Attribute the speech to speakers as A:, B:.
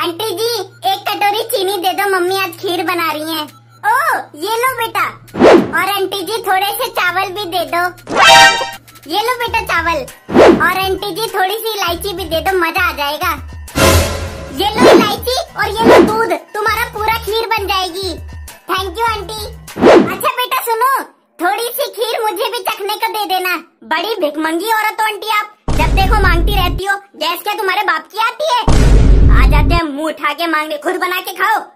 A: Aunty जी एक कटोरी चीनी दे दो, मम्मी आज खीर बना रही हैं। ओ ये लो बेटा। और आंटी जी थोड़े से चावल भी दे दो। ये लो बेटा चावल। और आंटी जी थोड़ी सी इलायची भी दे दो, मजा आ जाएगा। ये लो इलायची और ये लो दूध, तुम्हारा पूरा खीर बन जाएगी। Thank you aunty. अच्छा बेटा सुनो, थोड़ी सी खीर मुझे भी चखने को दे देना। बड़ी भिखमंगी औरत हो आंटी आप, जब देखो मांगती रहती हो। गैस क्या तुम्हारे बाप की आती है? आ जाते हैं मुंह उठा के मांगने, खुद बना के खाओ।